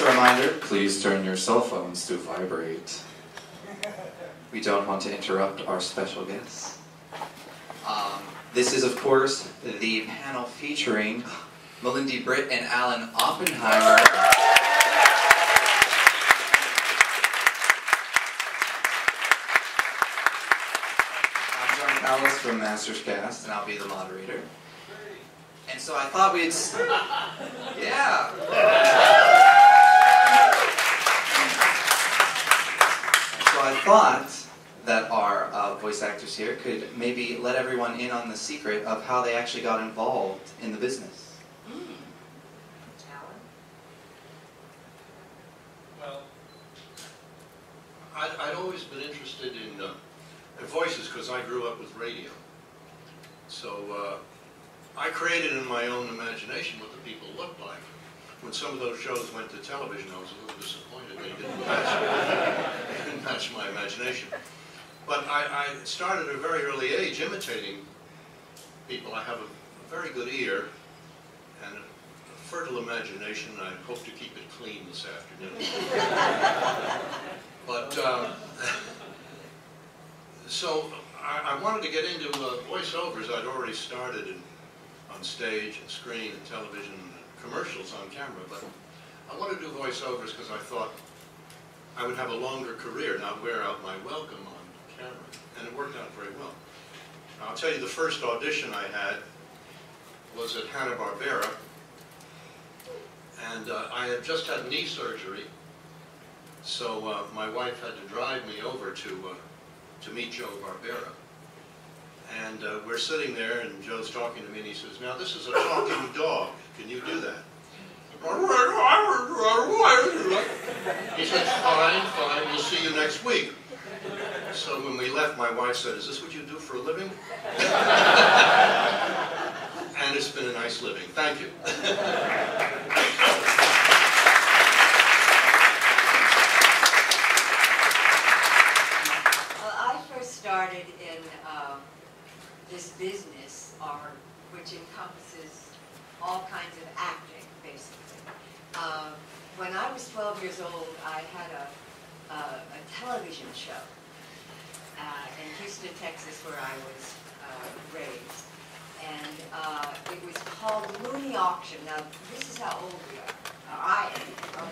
a reminder, please turn your cell phones to vibrate. We don't want to interrupt our special guests. This is, of course, the panel featuring Melendy Britt and Alan Oppenheimer. I'm John Callis from Masters Cast, and I'll be the moderator. And so I thought we'd... Yeah! So I thought that our voice actors here could maybe let everyone in on the secret of how they actually got involved in the business. Well, I'd always been interested in voices because I grew up with radio. So I created in my own imagination what the people looked like. When some of those shows went to television, I was a little disappointed they didn't match my imagination. But I started at a very early age imitating people. I have a very good ear and a fertile imagination, and I hope to keep it clean this afternoon. But, so I wanted to get into voiceovers. I'd already started on stage and screen and television and commercials on camera, but I wanted to do voiceovers because I thought I would have a longer career, not wear out my welcome on camera, and it worked out very well. I'll tell you, the first audition I had was at Hanna-Barbera, and I had just had knee surgery, so my wife had to drive me over to meet Joe Barbera. And we're sitting there, and Joe's talking to me, and he says, "Now this is a talking dog. Can you do that?" He said, "Fine, fine, we'll see you next week." So when we left, my wife said, "Is this what you do for a living?" And it's been a nice living. Thank you. Well, I first started in this business, which encompasses all kinds of acting, basically. When I was 12 years old, I had a television show in Houston, Texas, where I was raised. And it was called Looney Auction. Now, this is how old we are. I am.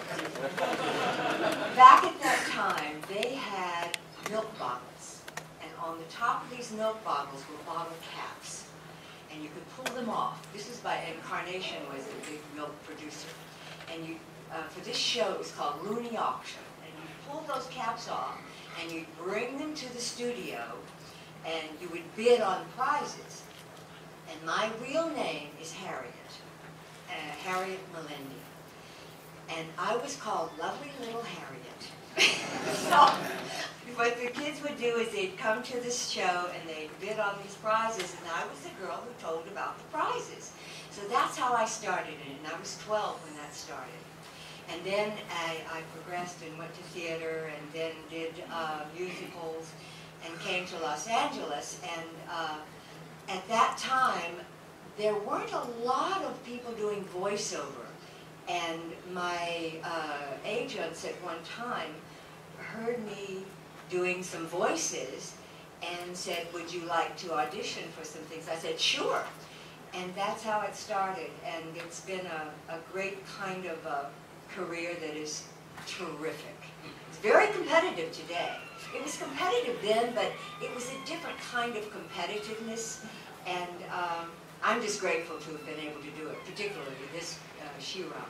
Back at that time, they had milk bottles. And on the top of these milk bottles were bottle caps. And you could pull them off. This is and Carnation was the big milk producer. And you, for this show, it was called Looney Auction. And you pull those caps off, and you'd bring them to the studio, and you would bid on prizes. And my real name is Harriet, Harriet Melendy. And I was called Lovely Little Harriet. So, what the kids would do is they'd come to this show and they'd bid on these prizes, and I was the girl who told about the prizes. So that's how I started it, and I was 12 when that started. And then I progressed and went to theater, and then did musicals, and came to Los Angeles. And at that time, there weren't a lot of people doing voiceover. And my agents at one time heard me doing some voices and said, "Would you like to audition for some things?" I said, "Sure." And that's how it started. And it's been a great kind of career that is terrific. It's very competitive today. It was competitive then, but it was a different kind of competitiveness. And I'm just grateful to have been able to do it, particularly this She-Ra role.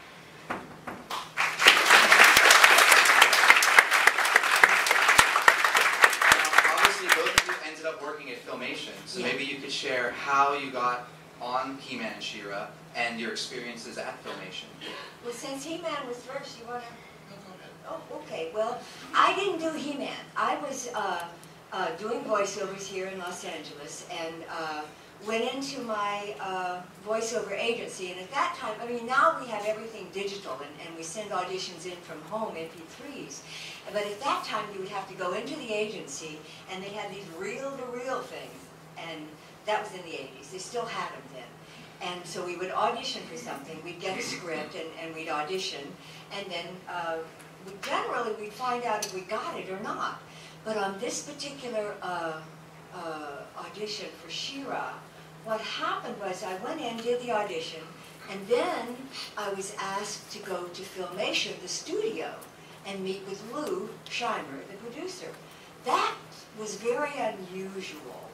Obviously, both of you ended up working at Filmation, so maybe you could share how you got on He-Man and She-Ra and your experiences at Filmation. Well, since He-Man was first, you want to... Oh, okay. Well, I didn't do He-Man. I was doing voiceovers here in Los Angeles, and went into my voiceover agency. And at that time, I mean, now we have everything digital, and we send auditions in from home, MP3s. But at that time, you would have to go into the agency, and they had these reel-to-reel things, and that was in the 80s. They still had them then. And so we would audition for something. We'd get a script and we'd audition, and then generally we'd find out if we got it or not. But on this particular audition for She-Ra, what happened was I went in, did the audition, and then I was asked to go to Filmation, the studio, and meet with Lou Scheimer, the producer. That was very unusual.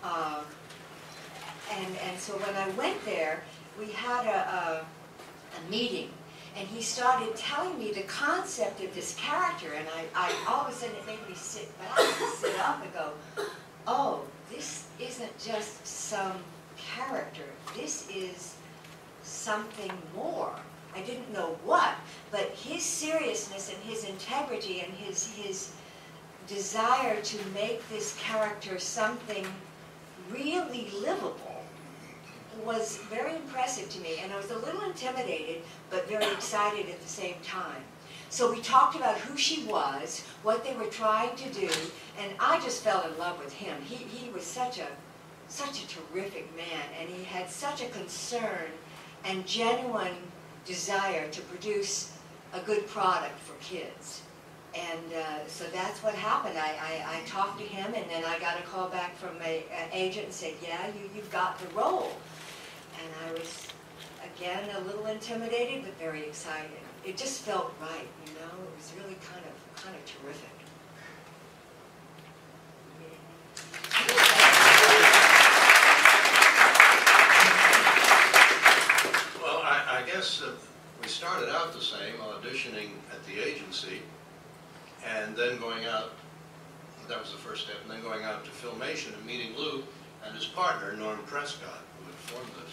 And so when I went there, we had a meeting, and he started telling me the concept of this character, and I all of a sudden it made me sit back and sit up and go, oh, this isn't just some character, this is something more. I didn't know what, but his seriousness and his integrity and his desire to make this character something really livable was very impressive to me, and I was a little intimidated, but very excited at the same time. So we talked about who she was, what they were trying to do, and I just fell in love with him. He was such a terrific man, and he had such a concern and genuine desire to produce a good product for kids. And so that's what happened. I talked to him, and then I got a call back from my agent and said, yeah, you've got the role. And I was, again, a little intimidated, but very excited. It just felt right, you know? It was really kind of terrific. Well, I guess we started out the same, auditioning at the agency, and then going out, that was the first step, and then going out to Filmation and meeting Lou and his partner, Norm Prescott, who had formed this.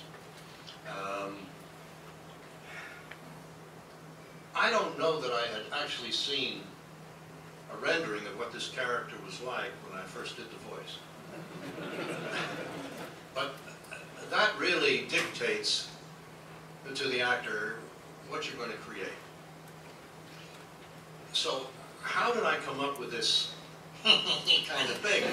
I don't know that I had actually seen a rendering of what this character was like when I first did the voice. But that really dictates to the actor what you're going to create. So how did I come up with this kind of thing?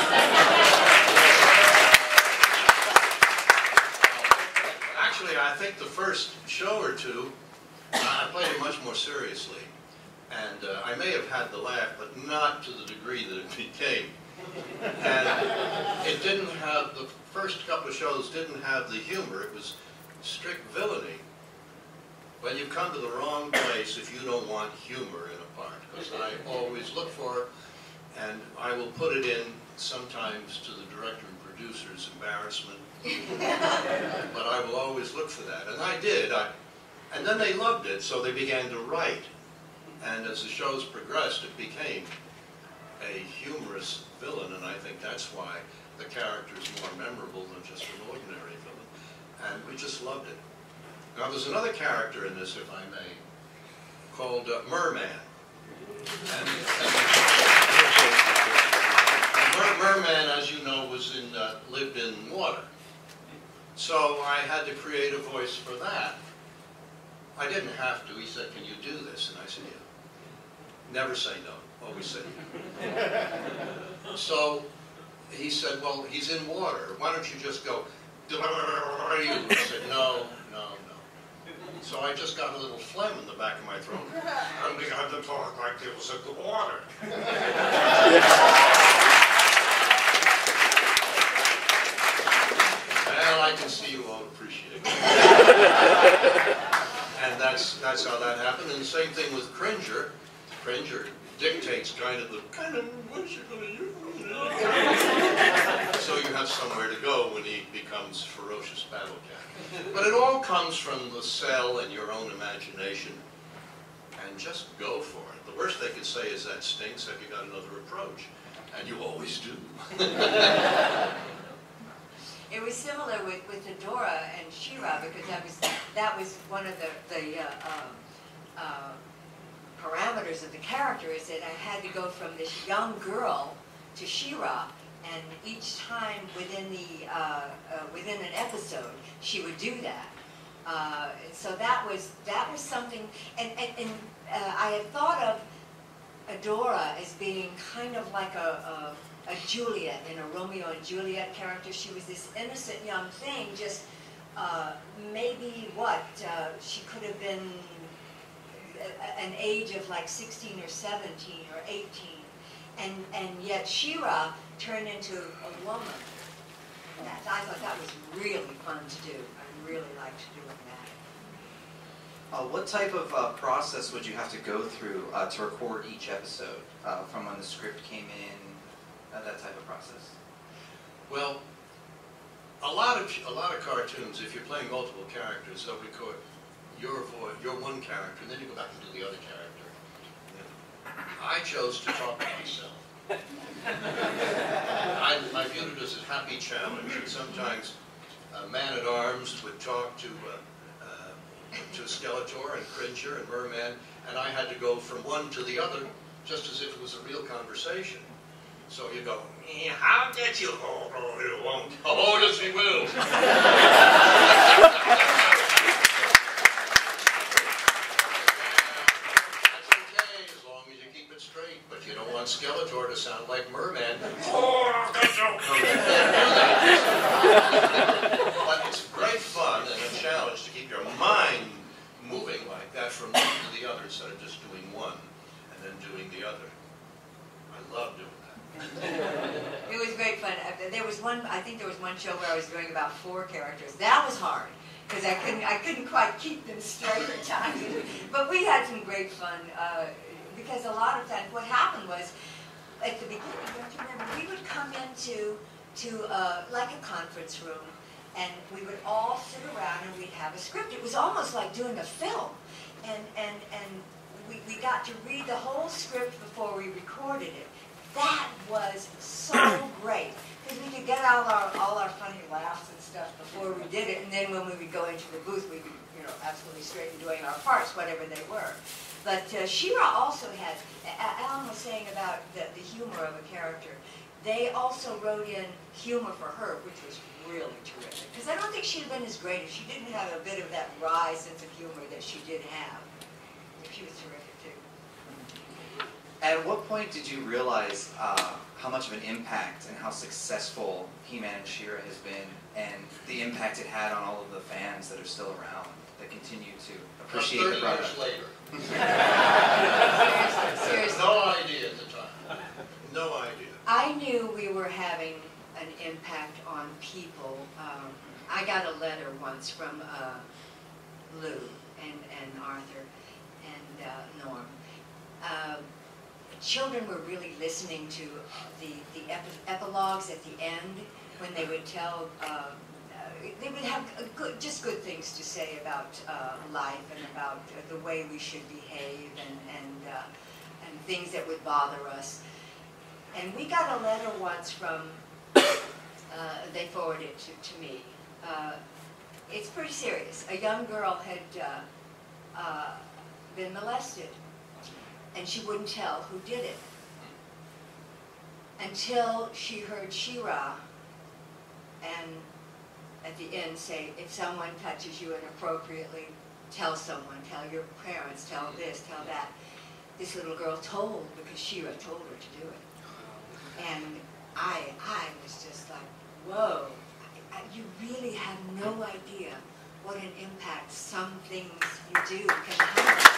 Actually, I think the first show or two, I played it much more seriously. And I may have had the laugh, but not to the degree that it became. And it didn't have, the first couple of shows didn't have the humor. It was strict villainy. Well, you've come to the wrong place if you don't want humor in a part, because I always look for it, and I will put it in sometimes to the director and producer's embarrassment, but I will always look for that, and I did. And then they loved it, so they began to write, and as the shows progressed, it became a humorous villain, and I think that's why the character is more memorable than just an ordinary villain, and we just loved it. Now, there's another character in this, if I may, called Merman. And Merman, as you know, lived in water. So I had to create a voice for that. I didn't have to. He said, can you do this? And I said, yeah. Never say no. Always say yeah. So he said, well, he's in water. Why don't you just go, I said, no. So I just got a little phlegm in the back of my throat. And we had to talk like it was in the water. Well, I can see you all appreciate it. And that's how that happened. And the same thing with Cringer. Cringer dictates kind of what you're going to use. So you have somewhere to go when he becomes ferocious battle cat. But it all comes from the cell and your own imagination. And just go for it. The worst they could say is that stinks, have you got another approach? And you always do. It was similar with Adora and She-Ra, because that was one of the parameters of the character, is that I had to go from this young girl to She-Ra, and each time within an episode she would do that. So that was something, and I had thought of Adora as being kind of like a Juliet in a Romeo and Juliet character. She was this innocent young thing, just maybe what, she could have been an age of like 16 or 17 or 18. And yet She-Ra turned into a woman. And I thought that was really fun to do. I really liked doing that. What type of process would you have to go through to record each episode, from when the script came in, that type of process? Well, a lot of cartoons, if you're playing multiple characters, they'll record your voice, your one character, and then you go back and do the other character. I chose to talk to myself. I viewed it as a happy challenge, and sometimes Man-at-Arms would talk to Skeletor and Cringer and Merman, and I had to go from one to the other just as if it was a real conversation. So you go, I'll get you. Oh, no, it won't. Oh, yes, he will. That's okay, as long as you keep it straight. But you don't want Skeletor to sound like Merman. Oh, that's okay. But it's great fun and a challenge to keep your mind moving like that from one to the other instead of just doing one and then doing the other. I love doing that. It was great fun. There was one, I think there was one show where I was doing about 4 characters. That was hard because I couldn't quite keep them straight at times. But we had some great fun because a lot of times what happened was at the beginning, don't you remember, we would come into like a conference room, and we would all sit around and we'd have a script. It was almost like doing a film, and we got to read the whole script before we recorded it. That was so great, because we could get out all our funny laughs and stuff before we did it, and then when we would go into the booth, we'd be, absolutely straight in doing our parts, whatever they were. But She-Ra also had, Alan was saying about the humor of a character. They also wrote in humor for her, which was really terrific, because I don't think she'd have been as great if she didn't have a bit of that wry sense of humor that she did have. She was terrific. At what point did you realize how much of an impact and how successful He-Man and She-Ra has been, and the impact it had on all of the fans that are still around, that continue to appreciate the product? 30 years later. Seriously. No idea at the time. No idea. I knew we were having an impact on people. I got a letter once from Lou and Arthur and Norm. Children were really listening to the epilogues at the end when they would tell, they would have just good things to say about life and about the way we should behave and things that would bother us. And we got a letter once from, they forwarded it to me. It's pretty serious. A young girl had been molested, and she wouldn't tell who did it until she heard She-Ra and at the end say, if someone touches you inappropriately, tell someone, tell your parents, tell this, tell that. This little girl told because She-Ra told her to do it. And I was just like, whoa, you really have no idea what an impact some things you do can have.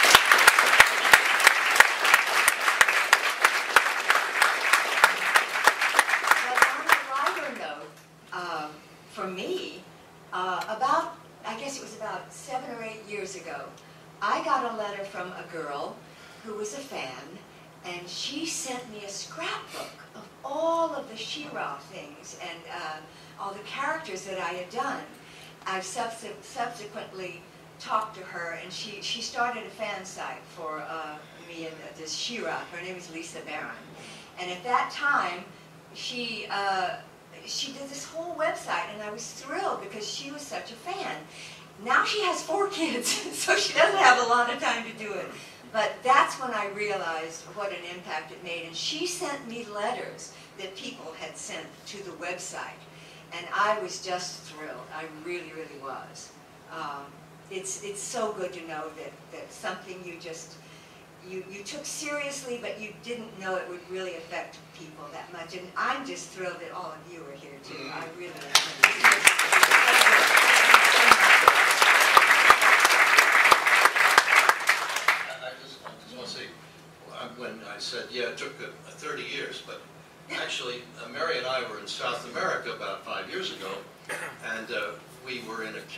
For me, I guess it was about 7 or 8 years ago, I got a letter from a girl who was a fan, and she sent me a scrapbook of all of the She-Ra things and all the characters that I had done. I've subsequently talked to her, and she started a fan site for me and this She-Ra. Her name is Lisa Barron. And at that time, she did this whole website, and I was thrilled because she was such a fan. Now she has 4 kids, so she doesn't have a lot of time to do it. But that's when I realized what an impact it made. And she sent me letters that people had sent to the website. And I was just thrilled. I really, really was. It's so good to know that something you took seriously, but you didn't know it would really affect people that much. And I'm just thrilled that all of you are here, too. I really am.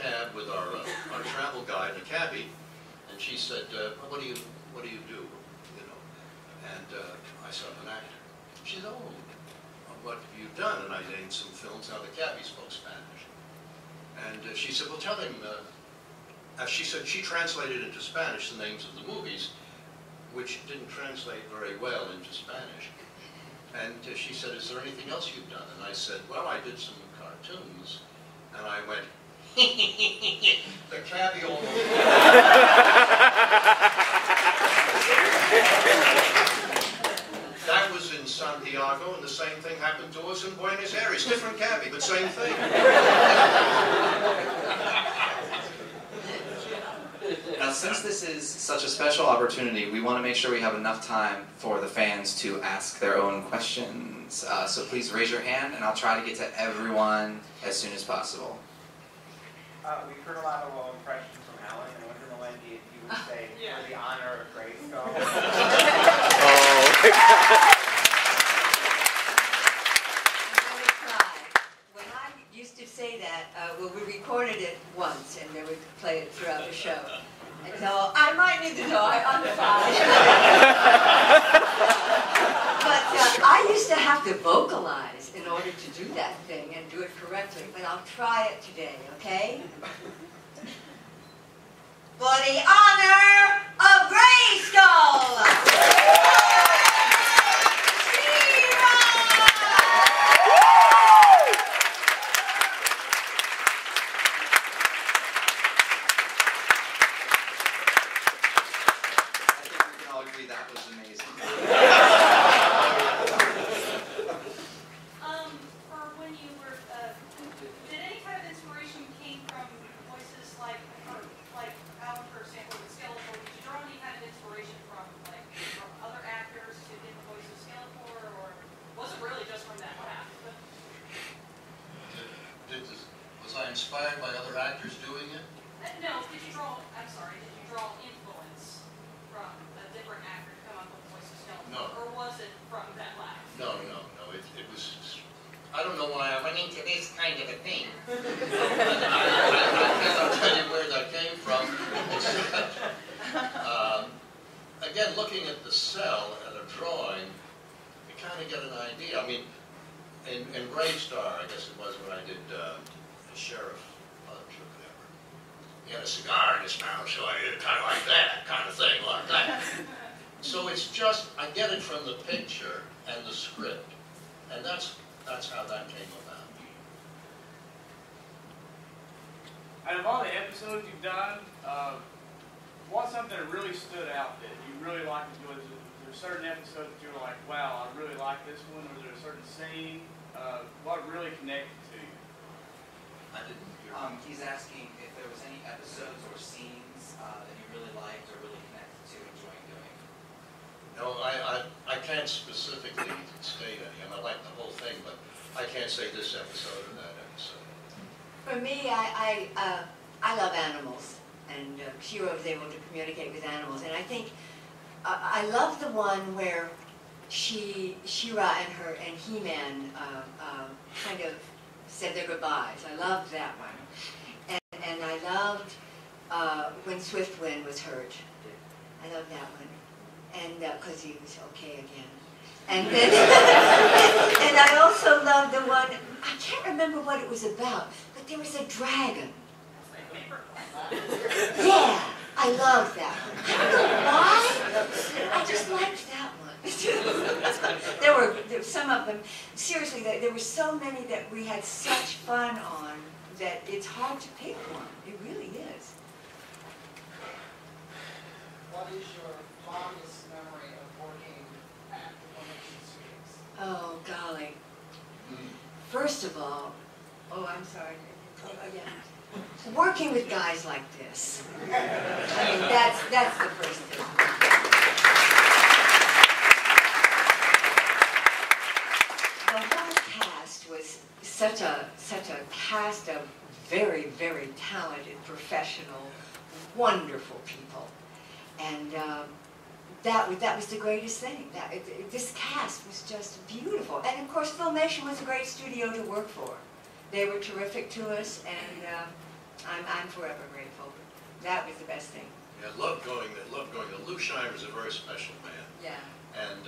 cab with our travel guide and a cabbie, and she said, what do you do? You know, and I said, I'm an actor. She said, oh, what have you done? And I named some films. Now the cabbie spoke Spanish, and she said, well, tell him. She said she translated into Spanish the names of the movies, which didn't translate very well into Spanish. And she said, is there anything else you've done? And I said, well, I did some cartoons. And I went, the cabbie all over. That was in Santiago, and the same thing happened to us in Buenos Aires. Different cabbie, but same thing. Now, since this is such a special opportunity, we want to make sure we have enough time for the fans to ask their own questions. So please raise your hand, and I'll try to get to everyone as soon as possible. We've heard a lot of well impressions from Alan, and I wonder, Melendy, if you would say, for the honor of Grayskull. When I used to say that, well, we recorded it once, and then we play it throughout the show. And so I might need to know, I'm fine. But I used to have to vocalize in order to do that thing and do it correctly. But I'll try it today, okay? For the honor of Grayskull! Inspired by other actors doing it? No, did you draw influence from a different actor to come up with voice of Skeletor? No. Or was it from that laugh? No. It was, I don't know why I went into this kind of a thing. I'll tell you where that came from. Again, looking at the cell at a drawing, you kind of get an idea. I mean, in Brave Star, I guess it was when I did Sheriff Punch or whatever. He had a cigar in his mouth, so I kind of like that kind of thing, like that. So it's just, I get it from the picture and the script, and that's how that came about. Out of all the episodes you've done, what's something that really stood out that you really liked? Was there certain episodes that you were like, wow, I really like this one? Or was there a certain scene? What really connected to you? I didn't hear. He's asking if there was any episodes or scenes that you really liked or really connected to enjoying doing. No, I can't specifically state any. I mean, I like the whole thing, but I can't say this episode or that episode. For me, I love animals, and She-Ra was able to communicate with animals, and I think I love the one where She-Ra and He-Man kind of said their goodbyes. I loved that one. And I loved when Swiftwind was hurt. I loved that one. And because he was okay again. And then, and I also loved the one, I can't remember what it was about, but there was a dragon. Yeah, I loved that one. I don't know why. I just liked that one. There were some of them, seriously, there were so many that we had such fun on that it's hard to pick one. It really is. What is your fondest memory of working at the Convention Studios? Oh, golly. First of all, oh, I'm sorry. Oh, yeah. Working with guys like this. I mean, that's the first thing. The whole cast was such a cast of very, very talented, professional, wonderful people, and that was the greatest thing. This cast was just beautiful, and of course, Filmation was a great studio to work for. They were terrific to us, and I'm forever grateful. That was the best thing. Yeah, I love going there. Love going there. Lou Scheimer's a very special man. Yeah. And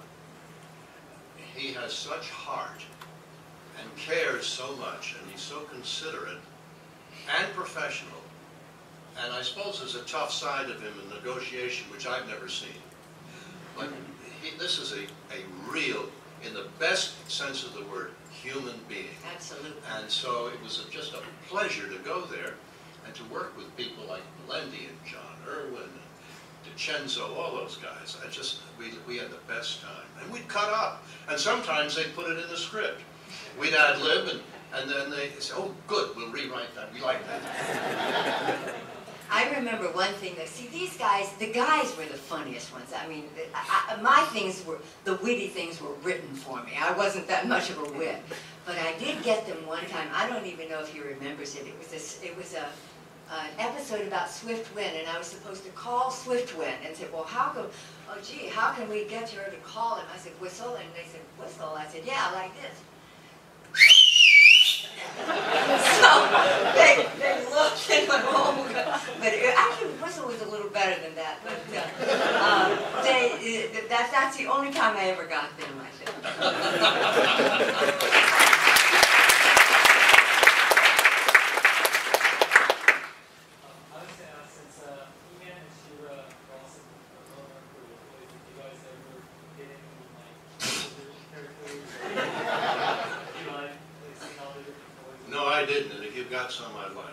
he has such heart and cares so much, and he's so considerate and professional. And I suppose there's a tough side of him in negotiation, which I've never seen. But this is a real, in the best sense of the word, human being. Absolutely. And so it was just a pleasure to go there and to work with people like Melendy and John Irwin and DiCenzo, all those guys. We had the best time. And we'd cut up. And sometimes they'd put it in the script. We'd ad-lib, and then they'd say, oh, good, we'll rewrite that. We like that. I remember one thing that, see, these guys, the guys were the funniest ones. I mean, my things were, the witty things were written for me. I wasn't that much of a wit. But I did get them one time. I don't even know if he remembers it. It was an episode about Swift Wind, and I was supposed to call Swift Wind and say, well, how come, oh, gee, how can we get her to call him? I said, whistle, and they said, whistle. I said, yeah, like this. So they looked and went, oh, God. But actually, whistle was a little better than that. But that's the only time I ever got them, I think. I was going to ask, since He-Man and She-Ra are also well-known for the toys, did you guys ever get any, like, characters? You like seeing all the different toys? No, I didn't, and if you've got some, I'd like.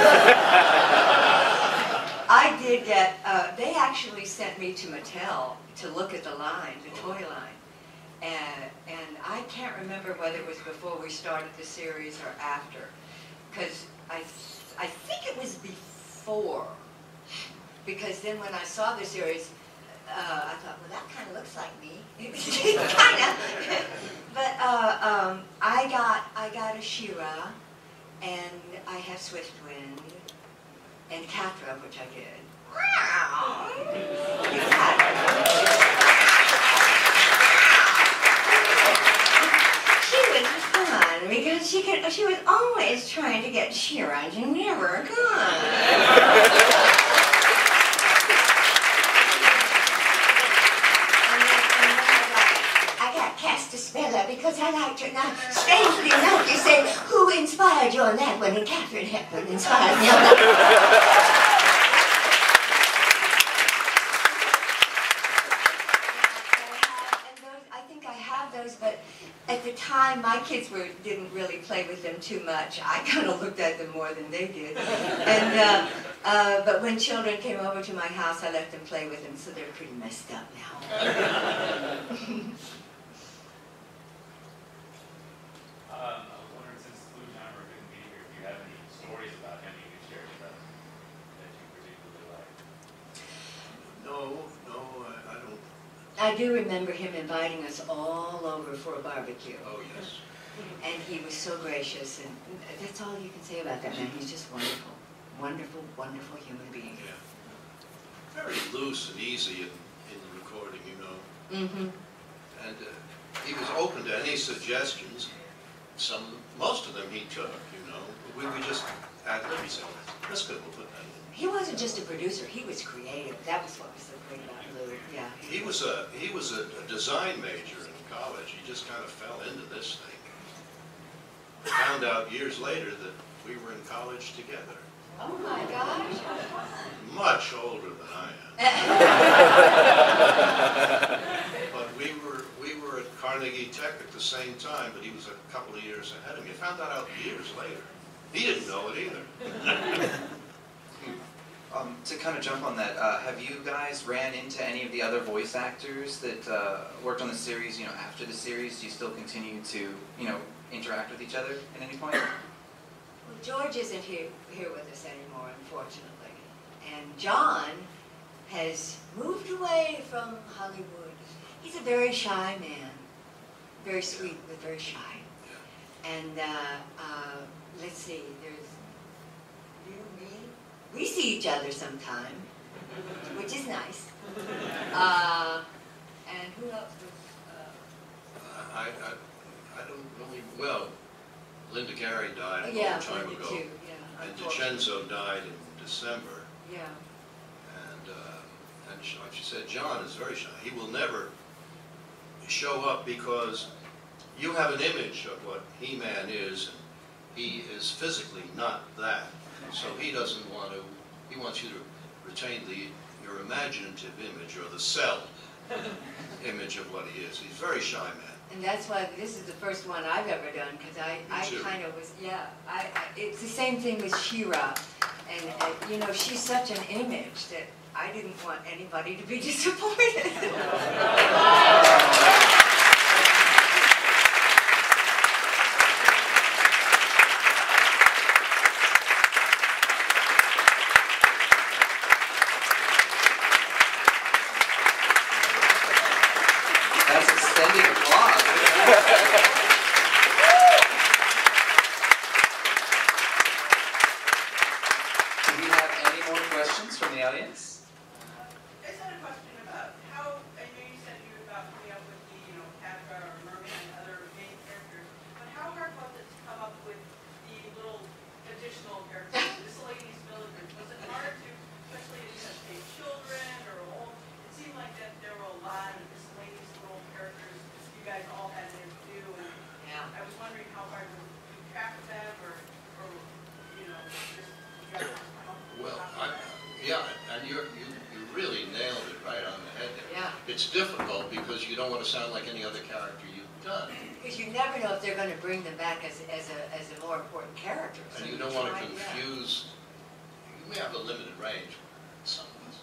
I did get, they actually sent me to Mattel to look at the line, the toy line. And I can't remember whether it was before we started the series or after. Because I think it was before. Because then when I saw the series, I thought, well, that kind of looks like me. Kind of. But I got a She-Ra, and I have Swift Wind, and Catra, which I did. She was fun because she was always trying to get She-Ra, and she never could. Because I liked her. Now, strangely enough, you say, who inspired you on that one? And Katharine Hepburn inspired me on that one. I think I have those, but at the time, my kids didn't really play with them too much. I kind of looked at them more than they did. And but when children came over to my house, I let them play with them, so they're pretty messed up now. I was wondering, since Oppenheimer couldn't be here, if you have any stories about him you could share with us that you particularly like? No, I don't. I do remember him inviting us all over for a barbecue. Oh, yes. And he was so gracious, and that's all you can say about that man. He's just wonderful. Wonderful, wonderful human being. Yeah. Very loose and easy in the recording, you know. Mm-hmm. And he was open to any suggestions. Most of them he took, you know. We just ad-lib. He said, that's good, we'll put that in. He wasn't just a producer, he was creative. That was what was so great about Lou. Yeah. He was a design major in college. He just kind of fell into this thing. Found out years later that we were in college together. Oh my gosh, how fun. Much older than I am. But we were at Carnegie Tech at the same time, but he was a couple of years ahead of me. I found that out years later. He didn't know it either. To kind of jump on that, have you guys ran into any of the other voice actors that worked on the series, after the series? Do you still continue to, interact with each other at any point? Well, George isn't here with us anymore, unfortunately. And John has moved away from Hollywood. He's a very shy man. Very sweet, but very shy. And let's see, there's you, me. We see each other sometime, which is nice. And who else was... I don't really... Well, Linda Gary died a long yeah, time Linda ago. too, And DiCenzo died in December. Yeah. And like she said, John is very shy. He will never show up because you have an image of what He-Man is, and he is physically not that. So he doesn't want to, he wants you to retain your imaginative image, or the cell image of what he is. He's a very shy man. And that's why this is the first one I've ever done, because I kind of was, yeah, it's the same thing with She-Ra. And, you know, she's such an image that I didn't want anybody to be disappointed. That's extended applause. Do we have any more questions from the audience? I just had a question about how, I know you said you were about coming up with the, Catra or Merman and other main characters, but how hard was it to come up with the little additional characters, miscellaneous villagers? Was it hard to, especially if you say children or old, it seemed like that there were a lot of miscellaneous little characters you guys all had to do, and Yeah. I was wondering how hard was it to keep track of them, or just, you guys come up with Well, stuff? yeah, and you really nailed it right on the head there. Yeah. It's difficult because you don't want to sound like any other character you've done. Because you never know if they're going to bring them back as a more important character. So And you don't want to try, yeah. confuse, you may have a limited range, some of us.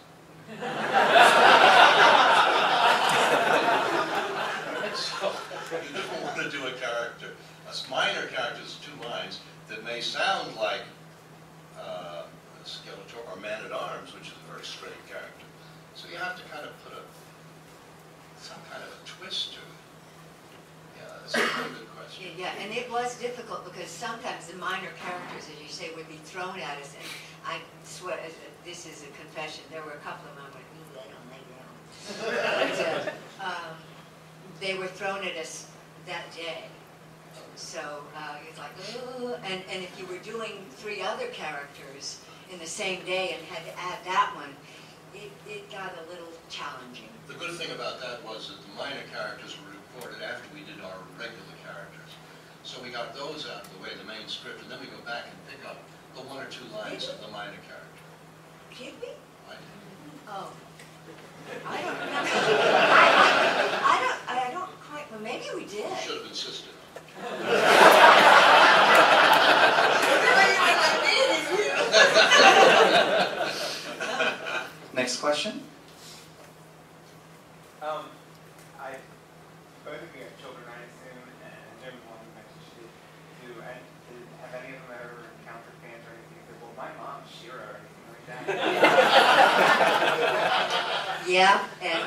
So, you don't want to do a character, a minor character is 2 lines that may sound like Skeletor or Man-at-Arms, which is a very straight character. So you have to kind of put some kind of a twist to it. Yeah, that's a very good question. Yeah, and it was difficult because sometimes the minor characters, as you say, would be thrown at us. And I swear, this is a confession, there were a couple of them I went, ooh, I don't like that one. But they were thrown at us that day. So it's like, ooh. And if you were doing 3 other characters in the same day and had to add that one, it got a little challenging. The good thing about that was that the minor characters were recorded after we did our regular characters. So we got those out of the way, the main script, and then we go back and pick up the 1 or 2 lines of the minor character. Did we? I did. Oh. I don't remember. I don't quite, well, maybe we did. You should have insisted on it. Next question. Both of you have children, I assume, and Jim wanted to mention have any of them ever encountered fans or anything? Say, well, my mom's She-Ra or anything like that. Yeah, and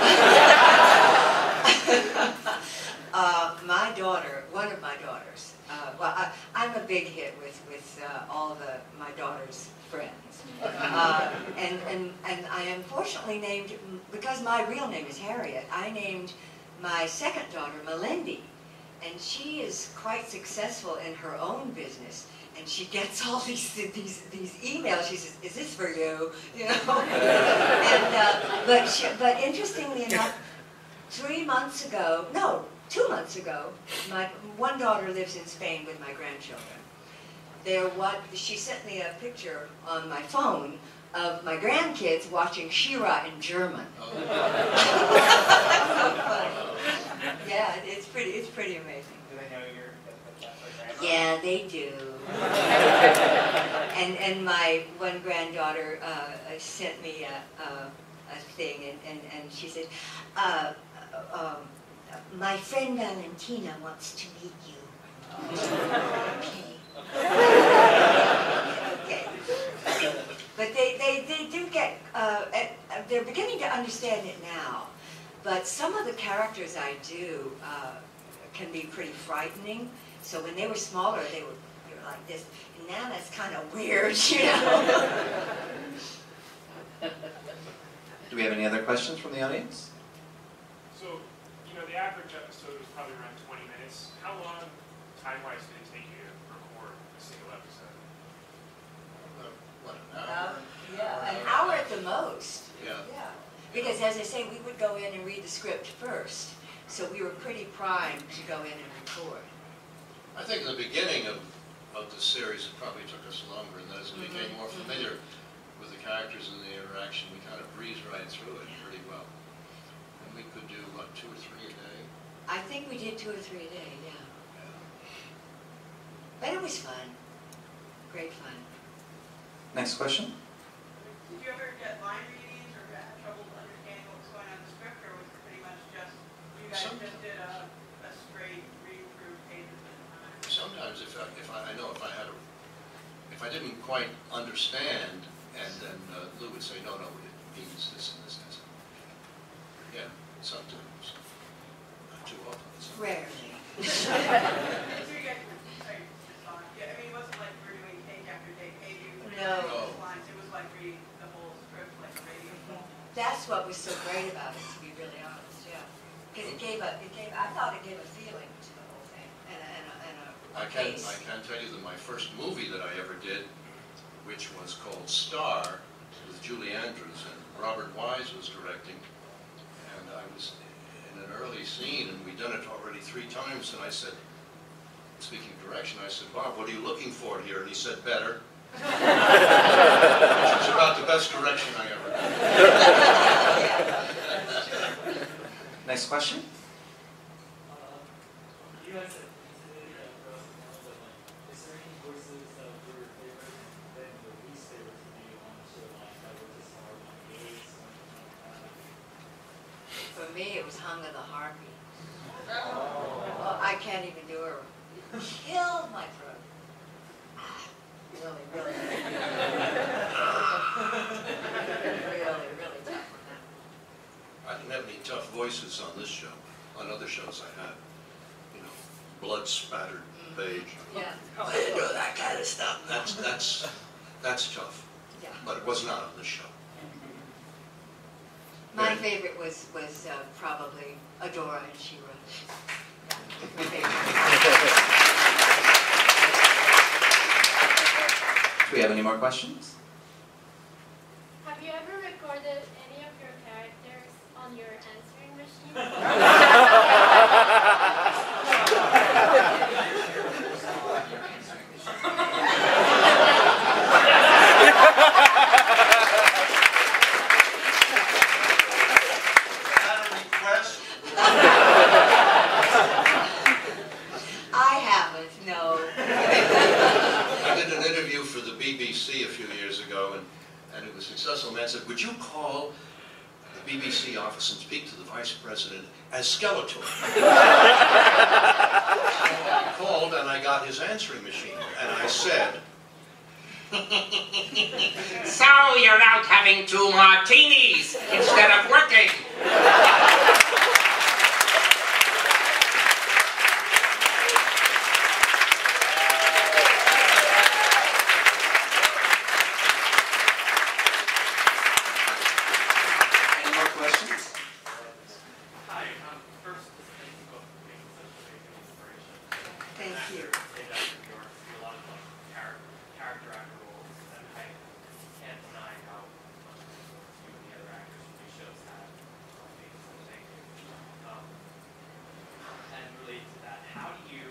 my daughter, one of my daughters, well, I'm a big hit with all my daughter's friends. And I unfortunately named, because my real name is Harriet, I named my second daughter Melendy. And she is quite successful in her own business. And she gets all these emails. She says, "Is this for you?" You know. And but interestingly enough, 2 months ago, my one daughter lives in Spain with my grandchildren. She sent me a picture on my phone of my grandkids watching She-Ra in German. Oh. Yeah, it's pretty amazing. Do they know that's their grandma? Yeah, they do. and my one granddaughter sent me a thing, and she said, "My friend Valentina wants to meet you." Okay. Okay. But they do get, they're beginning to understand it now. But some of the characters I do can be pretty frightening. So when they were smaller, they were like this. And now that's kind of weird, you know. Do we have any other questions from the audience? So, the average episode was probably around 20 minutes. How long, time-wise, did it take you to record a single episode? the most. Yeah. Yeah. Because as I say, we would go in and read the script first. So we were pretty primed to go in and record. I think in the beginning of the series, it probably took us longer, and as we became more familiar with the characters and the interaction, we kind of breezed right through it pretty well. And we could do, what, 2 or 3 a day? I think we did 2 or 3 a day, yeah. But it was fun. Great fun. Next question. Did you ever get line readings or have trouble understanding what was going on in the script, or was it pretty much just, you guys just did a straight read through pages at a time? Sometimes if I didn't quite understand, and then Lou would say, no, it means this and this and this. Yeah, sometimes. Not too often. Rarely. So you guys were, sorry, just on, yeah, I mean, it wasn't like we were doing take after take, pages, No. lines, it was like reading the whole script like a radio film. That's what was so great about it, to be really honest, yeah. Because I thought it gave a feeling to the whole thing, and a I can pace. tell you that my first movie that I ever did, which was called Star, with Julie Andrews, and Robert Wise was directing, and I was in an early scene, and we'd done it already 3 times, and I said, speaking of direction, I said, Bob, what are you looking for here? And he said, better. Which is about the best direction I ever did. Next question. You guys have considered is there any voices that were your favorite and then your least favorite to be on the show, like that were just hard on the gaze, something like that? For me, it was Hung of the Harpy. Oh, I can't even do her. It killed my throat. Really, really. Really tough on that. I didn't have any tough voices on this show. On other shows I had, you know, blood-spattered page. Yeah. I didn't do that kind of stuff. That's tough. Yeah. But it was not on this show. My favorite was probably Adora and She-Ra. My favorite. Do we have any more questions? Have you ever recorded any of your characters on your answering machine? I haven't, no. I did an interview for the BBC a few years ago, and it was successful. A man said, would you call the BBC office and speak to the Vice President as Skeletor? I called and I got his answering machine, and I said, So you're out having 2 martinis instead of working. Any more questions? Hi, first, thank you both for being such a big inspiration. Thank you. A lot of character actor roles, and I can't deny how much influence you and the other actors from these shows had on me, so thank you. And related to that, how do you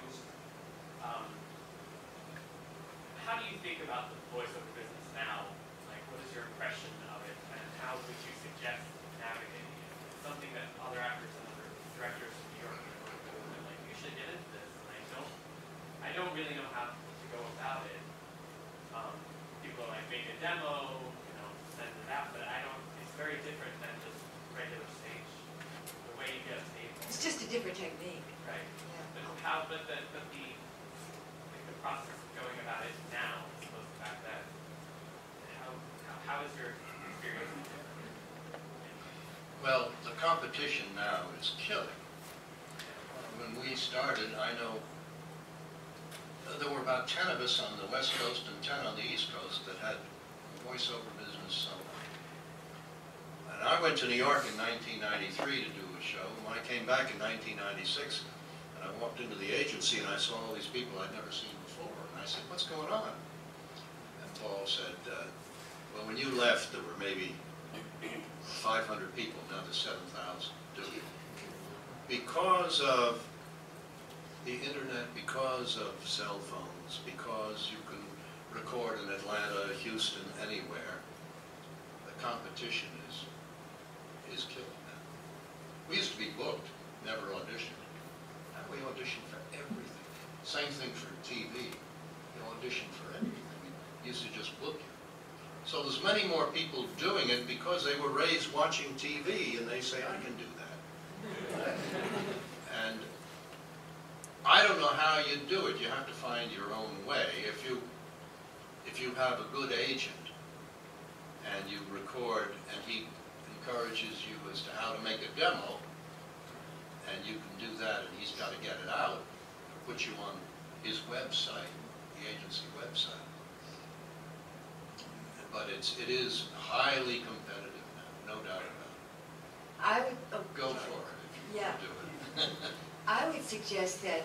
think about the voiceover business now? Like, what is your impression of it, and how would you suggest navigating it? It's something that other actors and other directors in New York are like, you should get into this, and I don't really know how to go about it. People are like, make a demo, send it out, but it's very different than just regular stage, the way you get a table. It's just a different technique. Right. Yeah. But the process of going about it now, as opposed to back then, how is your experience different? well, the competition now is killing. When we started, I know there were about 10 of us on the West Coast and 10 on the East Coast that had a voiceover business. So, and I went to New York in 1993 to do a show. When I came back in 1996, and I walked into the agency and I saw all these people I'd never seen before. And I said, what's going on? And Paul said, well, when you left, there were maybe 500 people, now there's 7,000 doing it. Because of the internet, because of cell phones, because you can record in Atlanta, Houston, anywhere, the competition is killing that. We used to be booked, never auditioned. Now we audition for everything. Same thing for TV. You audition for everything. We used to just book you. So there's many more people doing it because they were raised watching TV and they say, I can do that. And I don't know how you do it. You have to find your own way. If you have a good agent and you record and he encourages you as to how to make a demo, and you can do that and he's got to get it out, put you on his website, the agency website. But it is highly competitive now, no doubt about it. Go for it if you want to do it. I would suggest that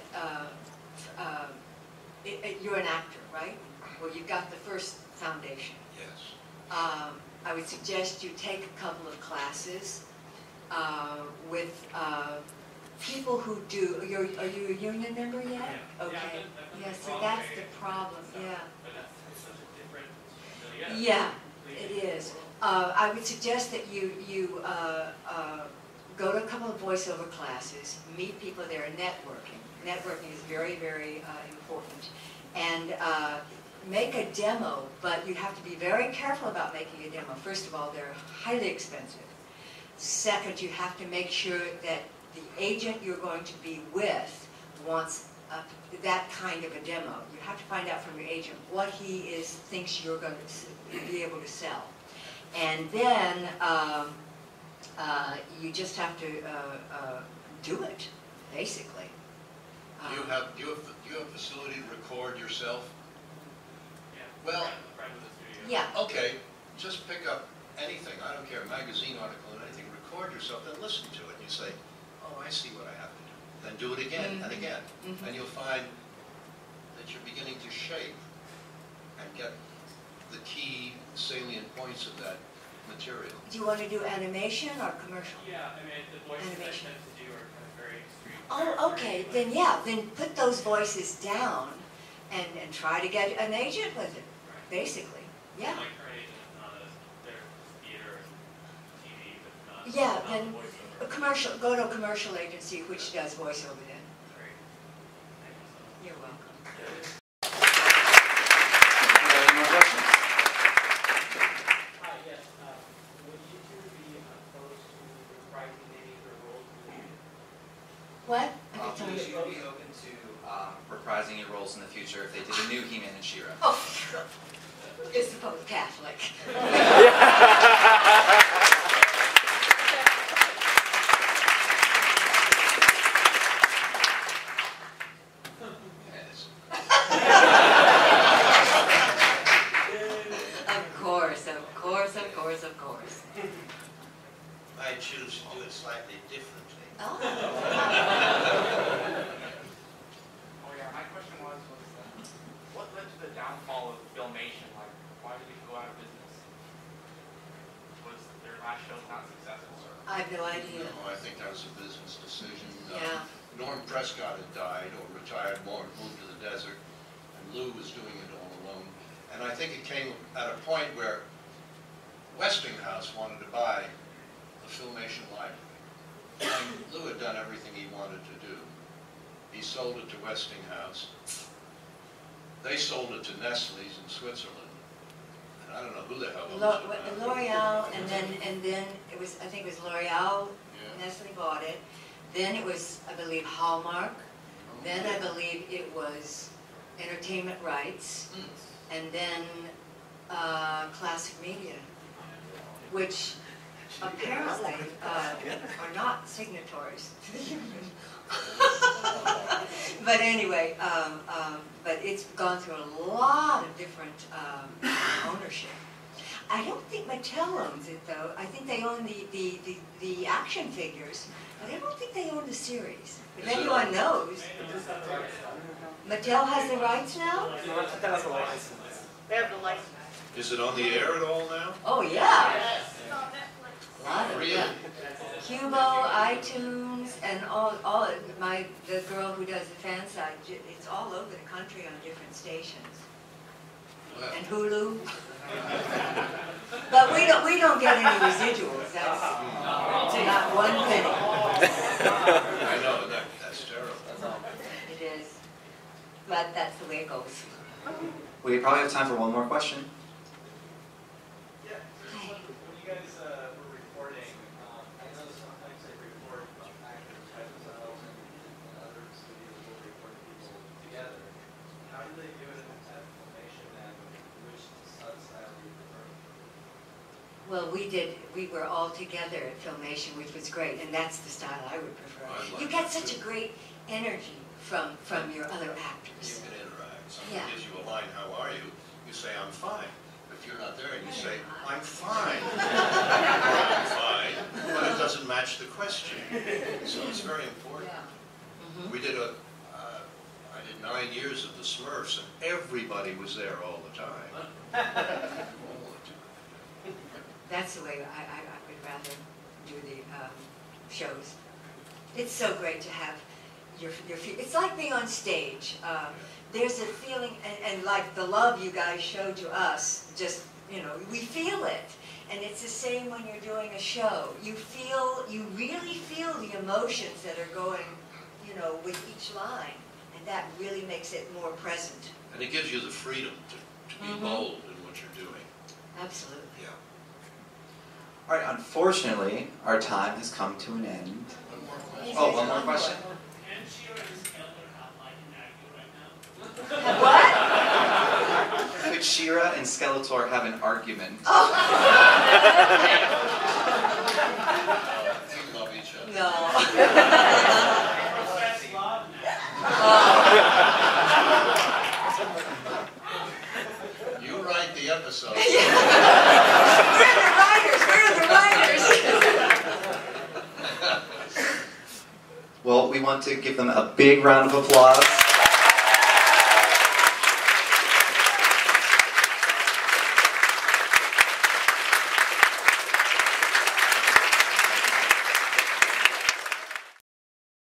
you're an actor, right? Well, you've got the first foundation. Yes. I would suggest you take a couple of classes with people who do. Are you a union member yet? Yeah. Okay. Yeah, So that's the problem. Yeah. But that's such a different. Yeah, it is. I would suggest that you go to a couple of voiceover classes, meet people there, networking. Networking is very, very important. And make a demo, but you have to be very careful about making a demo. First of all, they're highly expensive. Second, you have to make sure that the agent you're going to be with wants that kind of a demo. You have to find out from your agent what he thinks you're going to be able to sell. And then you just have to do it, basically. Do you have facility to record yourself? Yeah. Well, yeah. Okay, just pick up anything, I don't care, magazine article and anything, record yourself, then listen to it. You say, oh, I see what I have to do. Then do it again and again. And you'll find that you're beginning to shape and get the key salient points of that material. Do you want to do animation or commercial? Yeah, I mean, the voices Animation. I tend to do are kind of very extreme. Oh, okay. Then yeah, then put those voices down and try to get an agent with it, basically. Yeah. My current agent is not their theater and TV, but not. Yeah, not then voiceover. a commercial. Go to a commercial agency which does voiceover. Then. Great. Thank you so much. You're welcome. Any more questions? Hi, yes. Would you two be opposed to reprising any of your roles in the future? What? Would you be open to reprising your roles in the future if they did a new He-Man and She-Ra? Oh, you're supposed Catholic. Yes. Of course. I choose to do it slightly differently. Oh. Oh yeah, my question was what led to the downfall of Filmation? Like, why did it go out of business? Was their last show not successful? Or? I have no idea. No, I think that was a business decision. Yeah. Norm Prescott had died or retired, moved to the desert, and Lou was doing it all alone. And I think it came at a point where Westinghouse wanted to buy the Filmation library. And Lou had done everything he wanted to do. He sold it to Westinghouse. They sold it to Nestle's in Switzerland. And I don't know who the hell owns it now. L'Oreal, and then it was, I think it was L'Oreal, Yeah. Nestle bought it. Then it was, I believe, Hallmark. Then I believe it was Entertainment Rights. And then Classic Media, which apparently are not signatories to the union. But anyway, but it's gone through a lot of different ownership. I don't think Mattel owns it though. I think they own the action figures, but I don't think they own the series. If anyone knows, Mattel has the rights now? They have the license. Is it on the air at all now? Oh yeah. It's on Netflix. Hubo, iTunes, and the girl who does the fan site, it's all over the country on different stations. And Hulu. But we don't get any residuals. That's not one penny. I know, that's terrible. It is. But that's the way it goes. We probably have time for one more question. Yeah, when you guys were recording, I know sometimes they record actors by themselves and other studios will record people together. How do they do it at Filmation, and which style do you prefer? Well, we were all together at Filmation, which was great, and that's the style I would prefer. You get such a great energy from your other actors. You can interact. Someone gives you a line, how are you? You say, I'm fine. If you're not there and you say, I'm fine. Or I'm fine, but it doesn't match the question. So it's very important. We did I did 9 years of the Smurfs, and everybody was there all the time. That's the way I would rather do the shows. It's so great to have your it's like being on stage. There's a feeling, and like the love you guys showed to us, just, we feel it. And it's the same when you're doing a show. You really feel the emotions that are going, with each line. And that really makes it more present. And it gives you the freedom to be bold in what you're doing. Absolutely. Yeah. All right, unfortunately, our time has come to an end. Oh, one more question? Can She-Ra and Skeletor have like an argument right now? What? Could She-Ra and Skeletor have an argument? Oh. They love each other. No. You write the episode. We're the writers. Well, we want to give them a big round of applause.